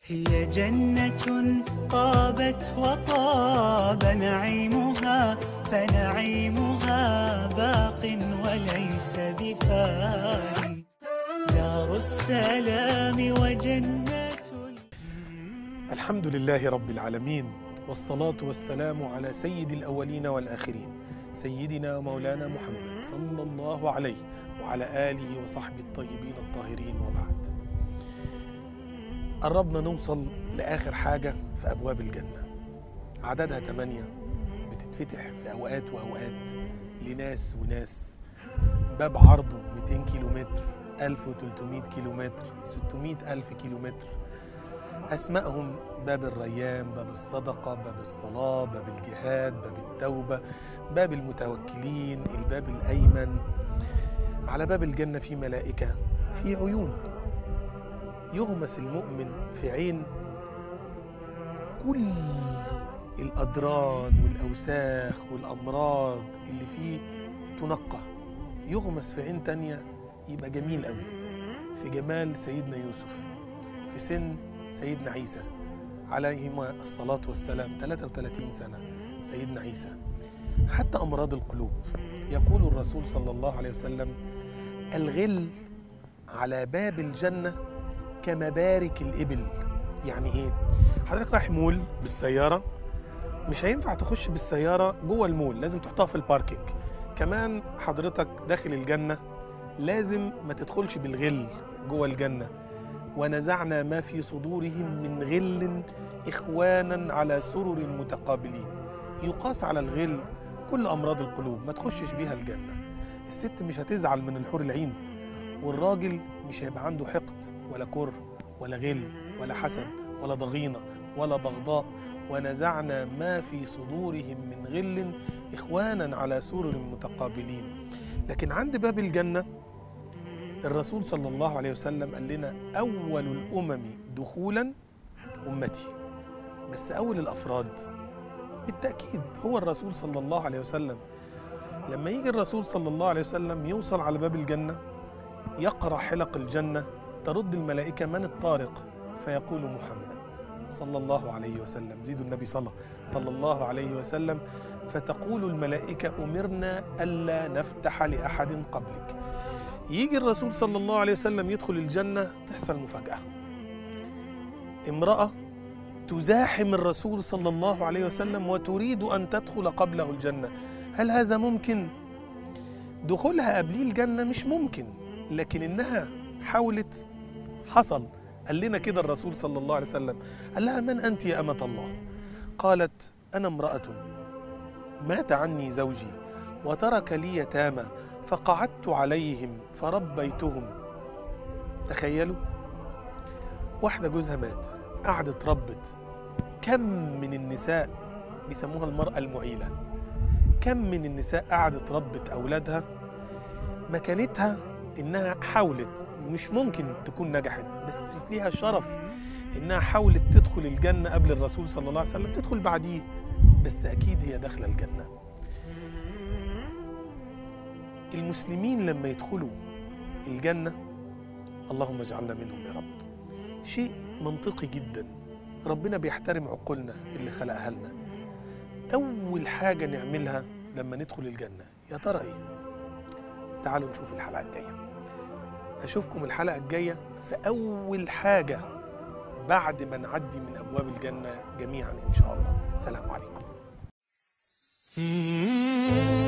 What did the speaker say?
هي جنة طابت وطاب نعيمها، فنعيمها باق وليس بفاني. دار السلام وجنة. الحمد لله رب العالمين، والصلاة والسلام على سيد الأولين والآخرين، سيدنا ومولانا محمد صلى الله عليه وعلى آله وصحبه الطيبين الطاهرين. وبعد، قربنا نوصل لآخر حاجة في أبواب الجنة، عددها 8 بتتفتح في أوقات وأوقات لناس وناس. باب عرضه 200 كيلومتر، 1300 كيلومتر، 600 ألف كيلومتر. أسمائهم باب الريان، باب الصدقة، باب الصلاة، باب الجهاد، باب التوبة، باب المتوكلين، الباب الأيمن. على باب الجنة في ملائكة، في عيون، يغمس المؤمن في عين كل الأضرار والأوساخ والأمراض اللي فيه تنقى. يغمس في عين تانية يبقى جميل قوي، في جمال سيدنا يوسف، في سن سيدنا عيسى عليهما الصلاة والسلام، 33 سنة سيدنا عيسى. حتى أمراض القلوب، يقول الرسول صلى الله عليه وسلم: الغل على باب الجنة كمبارك الإبل. يعني إيه؟ حضرتك رايح مول بالسيارة، مش هينفع تخش بالسيارة جوه المول، لازم تحطها في الباركينج. كمان حضرتك داخل الجنة لازم ما تدخلش بالغل جوه الجنة. ونزعنا ما في صدورهم من غل إخوانا على سرر متقابلين. يقاس على الغل كل أمراض القلوب، ما تخشش بيها الجنة. الست مش هتزعل من الحور العين، والراجل مش هيبقى عنده حقد ولا كره ولا غل ولا حسد ولا ضغينة ولا بغضاء. ونزعنا ما في صدورهم من غل إخوانا على سرر متقابلين. لكن عند باب الجنة الرسول صلى الله عليه وسلم قال لنا: أول الأمم دخولا أمتي. بس أول الأفراد بالتأكيد هو الرسول صلى الله عليه وسلم. لما يجي الرسول صلى الله عليه وسلم يوصل على باب الجنة، يقرأ حلق الجنة، ترد الملائكة: من الطارق؟ فيقول: محمد صلى الله عليه وسلم. زيدوا النبي صلى الله عليه وسلم. فتقول الملائكة: أمرنا ألا نفتح لأحد قبلك. يجي الرسول صلى الله عليه وسلم يدخل الجنة، تحصل مفاجأة. امرأة تزاحم الرسول صلى الله عليه وسلم وتريد أن تدخل قبله الجنة. هل هذا ممكن؟ دخولها قبليه الجنة مش ممكن، لكن إنها حاولت، حصل. قال لنا كده الرسول صلى الله عليه وسلم، قال لها: من أنت يا أمة الله؟ قالت: أنا امرأة مات عني زوجي وترك لي يتامى فقعدت عليهم فربيتهم. تخيلوا، واحدة جوزها مات، قعدت ربت. كم من النساء بيسموها المرأة المعيلة، كم من النساء قعدت ربت أولادها. مكانتها إنها حاولت، مش ممكن تكون نجحت، بس ليها شرف إنها حاولت تدخل الجنة قبل الرسول صلى الله عليه وسلم، تدخل بعديه، بس أكيد هي داخلة الجنة. المسلمين لما يدخلوا الجنة، اللهم اجعلنا منهم يا رب، شيء منطقي جدا. ربنا بيحترم عقولنا اللي خلقها لنا. أول حاجة نعملها لما ندخل الجنة يا ترى إيه؟ تعالوا نشوف الحلقة الجاية. أشوفكم الحلقة الجاية في أول حاجة بعد ما نعدي من أبواب الجنة جميعا إن شاء الله. سلام عليكم.